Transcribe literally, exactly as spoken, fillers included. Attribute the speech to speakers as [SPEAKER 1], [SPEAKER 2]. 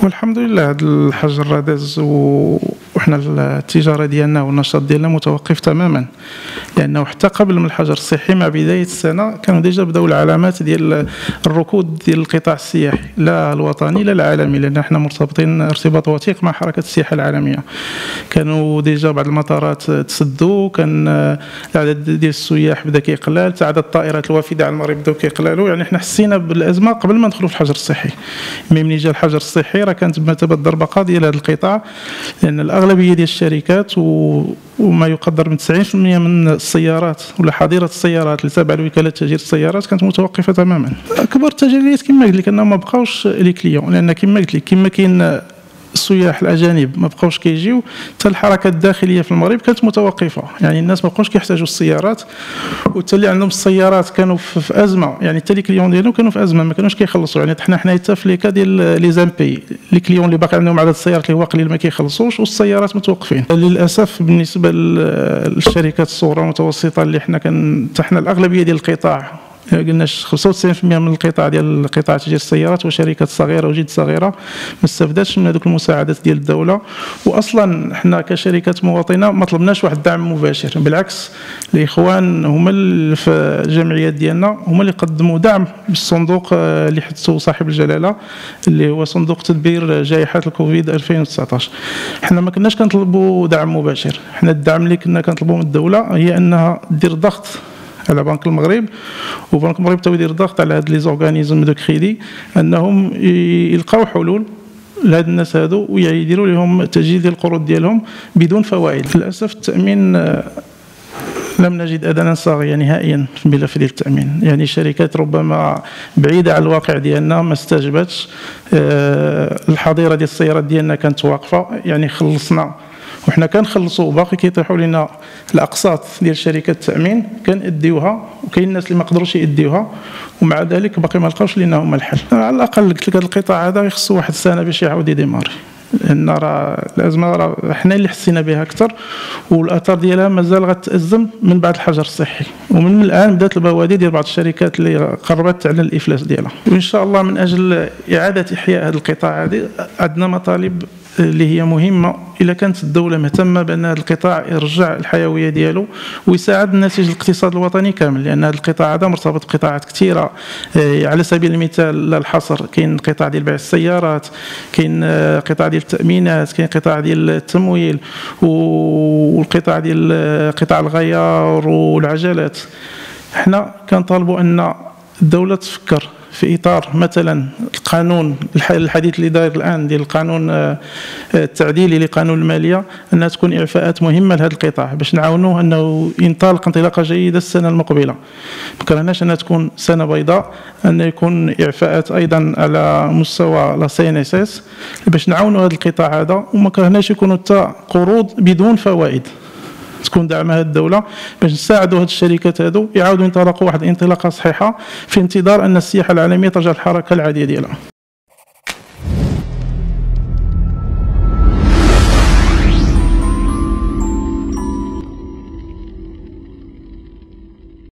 [SPEAKER 1] والحمد لله هذا الحجر راه داز وحنا التجاره ديالنا والنشاط ديالنا متوقف تماما، لانه حتى قبل من الحجر الصحي مع بدايه السنه كانوا ديجا بداو العلامات ديال الركود ديال القطاع السياحي، لا الوطني لا العالمي، لان حنا مرتبطين ارتباط وثيق مع حركه السياحه العالميه. كانوا ديجا بعض المطارات تسدوا، كان العدد ديال السياح بدا كيقلال، عدد الطائرات الوافده على المغرب بداو كيقلالوا، يعني حنا حسينا بالازمه قبل ما ندخلوا في الحجر الصحي. ملي جا الحجر الصحي راه كانت بمثابه ضربه قاضيه لهذا القطاع، لان الاغلبيه ديال الشركات و... وما يقدر من تسعين بالمئة من السيارات ولا حظيره السيارات اللي تابعه لوكاله تاجير السيارات كانت متوقفه تماما. اكبر التجليات كما قلت لك انهم ما بقاوش لي كليون، لان كما قلت لك كما كاين السياح الاجانب ما بقاوش كيجيو، حتى الحركات الداخليه في المغرب كانت متوقفه، يعني الناس ما بقاوش كيحتاجوا السيارات، وحتى اللي عندهم السيارات كانوا في ازمه، يعني حتى لي كليون ديالهم كانوا في ازمه، ما كانوش كيخلصوا. يعني حنا حنا حتى في لي كا ديال لي زامبي لي كليون اللي باقي عندهم عدد السيارات اللي هو قليل ما كيخلصوش، والسيارات متوقفين. للاسف بالنسبه للشركات الصغرى والمتوسطه اللي حنا كان حتى حنا الاغلبيه ديال القطاع قلنا خمسة وتسعين بالمئة من القطاع ديال قطاع تجير السيارات وشركات صغيره وجد صغيره ما استفدتش من هذوك المساعدات ديال الدوله، واصلا حنا كشركات مواطنه ما طلبناش واحد الدعم مباشر، بالعكس الاخوان هما في الجمعيات ديالنا هما اللي قدموا دعم بالصندوق اللي حدثه صاحب الجلاله اللي هو صندوق تدبير جائحه الكوفيد ألفين وتسعطاش. حنا ما كناش كنطلبوا دعم مباشر، حنا الدعم اللي كنا كنطلبوا من الدوله هي انها دير ضغط على بنك المغرب، وبنك المغرب تو يدير الضغط على هاد لي زورغانيزم دو كريدي انهم يلقاو حلول لهاد الناس هادو ويديروا لهم تجديد القروض ديالهم بدون فوائد. للاسف التامين لم نجد اذانا صاغيه نهائيا في الملف ديال التامين، يعني شركات ربما بعيده عن الواقع ديالنا ما استجابتش. الحظيره ديال السيارات ديالنا كانت واقفه، يعني خلصنا وحنا كنخلصوا باقي كيطيحوا لنا الاقساط ديال شركات التامين كنأديوها، وكاين الناس اللي ما قدروش يأديوها ومع ذلك باقي ما لقاوش لنا هما الحل. على الاقل قلت لك هذا القطاع هذا يخصو واحد السنه باش يعاود يديماري، لان راه الازمه راه حنا اللي حسينا بها اكثر، والاثار ديالها مازال غتأزم من بعد الحجر الصحي، ومن الان بدات البوادر ديال بعض الشركات اللي قربت تعلن الافلاس ديالها. وان شاء الله من اجل اعاده احياء هذا القطاع هذه عندنا مطالب اللي هي مهمه، الا كانت الدوله مهتمه بان هذا القطاع يرجع الحيويه ديالو ويساعد الناتج الاقتصاد الوطني كامل، لان هذا القطاع هذا مرتبط بقطاعات كثيره. على سبيل المثال لا الحصر، كاين قطاع ديال بيع السيارات، كاين قطاع ديال التامينات، كاين قطاع ديال التمويل، والقطاع ديال قطاع الغيار والعجلات. حنا كنطالبوا ان الدوله تفكر في اطار مثلا القانون الحديث اللي داير الان ديال القانون التعديلي لقانون الماليه، انها تكون اعفاءات مهمه لهذا القطاع باش نعاونوه انه ينطلق انطلاقه جيده السنه المقبله. ما كرهناش انها تكون سنه بيضاء، ان يكون اعفاءات ايضا على مستوى لا سي ان اس اس باش نعاونوا هذا القطاع هذا، وما كرهناش يكونوا حتى قروض بدون فوائد تكون دعمها الدوله باش نساعدوا هذه الشركات هذو يعاودوا ينطلقوا واحد الانطلاقه صحيحه في انتظار ان السياحه العالميه ترجع الحركه العاديه ديالها.